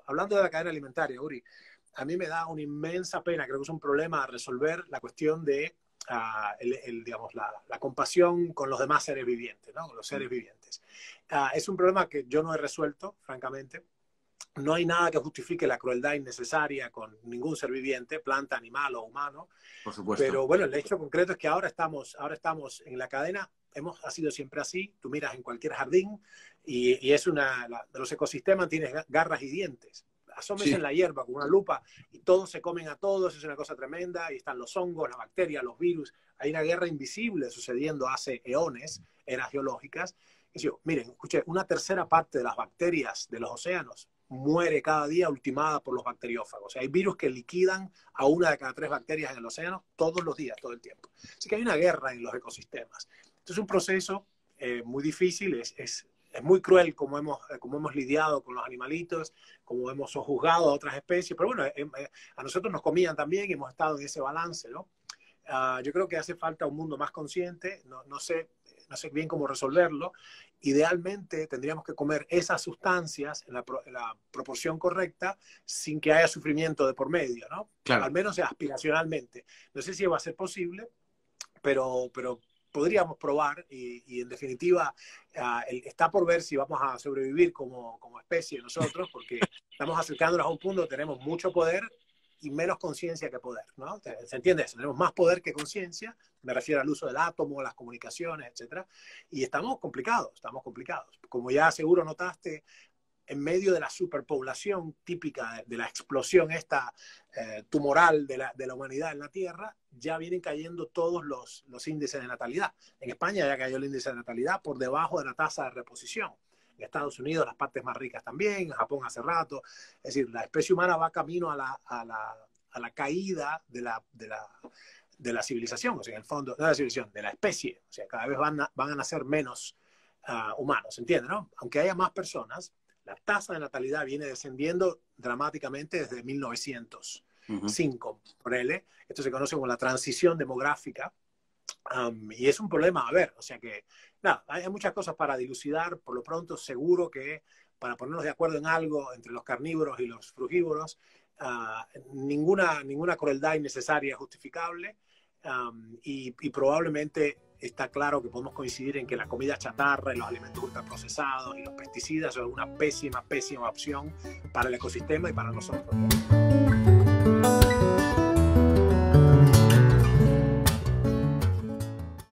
hablando de la cadena alimentaria, Uri, a mí me da una inmensa pena, creo que es un problema a resolver la cuestión de digamos, la compasión con los demás seres vivientes, ¿no? Con los seres vivientes. Es un problema que yo no he resuelto, francamente. No hay nada que justifique la crueldad innecesaria con ningún ser viviente, planta, animal o humano. Por supuesto. Pero bueno, el hecho concreto es que ahora estamos en la cadena, ha sido siempre así. Tú miras en cualquier jardín y es de los ecosistemas tienes garras y dientes. Asómese en la hierba con una lupa y todos se comen a todos, es una cosa tremenda. Ahí están los hongos, las bacterias, los virus. Hay una guerra invisible sucediendo hace eones, eras geológicas. Y yo, miren, escuché, una tercera parte de las bacterias de los océanos muere cada día ultimada por los bacteriófagos. O sea, hay virus que liquidan a una de cada 3 bacterias en el océano todos los días, todo el tiempo. Así que hay una guerra en los ecosistemas. Entonces es un proceso muy difícil, es muy cruel como hemos lidiado con los animalitos, como hemos sojuzgado a otras especies, pero bueno, a nosotros nos comían también y hemos estado en ese balance, ¿no? Yo creo que hace falta un mundo más consciente, no sé bien cómo resolverlo. Idealmente tendríamos que comer esas sustancias en la proporción correcta sin que haya sufrimiento de por medio, ¿no? Claro. Al menos aspiracionalmente. No sé si va a ser posible, pero podríamos probar y en definitiva está por ver si vamos a sobrevivir como especie nosotros, porque estamos acercándonos a un punto donde tenemos mucho poder y menos conciencia que poder, ¿no? ¿Se entiende eso? Tenemos más poder que conciencia, me refiero al uso del átomo, las comunicaciones, etcétera, y estamos complicados. Como ya seguro notaste, en medio de la superpoblación típica de la explosión tumoral de la humanidad en la Tierra, ya vienen cayendo todos los índices de natalidad. En España ya cayó el índice de natalidad por debajo de la tasa de reposición. En Estados Unidos las partes más ricas también, en Japón hace rato. Es decir, la especie humana va camino a la caída de la civilización, o sea, en el fondo, no de la civilización, de la especie. O sea, cada vez van a nacer menos humanos, ¿entiendes? ¿No? Aunque haya más personas, la tasa de natalidad viene descendiendo dramáticamente desde 1905, por él. Esto se conoce como la transición demográfica. Y es un problema, a ver, o sea que, nada, hay muchas cosas para dilucidar. Por lo pronto, seguro que para ponernos de acuerdo en algo entre los carnívoros y los frugívoros, ninguna crueldad innecesaria es justificable, y probablemente está claro que podemos coincidir en que la comida chatarra y los alimentos ultraprocesados y los pesticidas son una pésima opción para el ecosistema y para nosotros.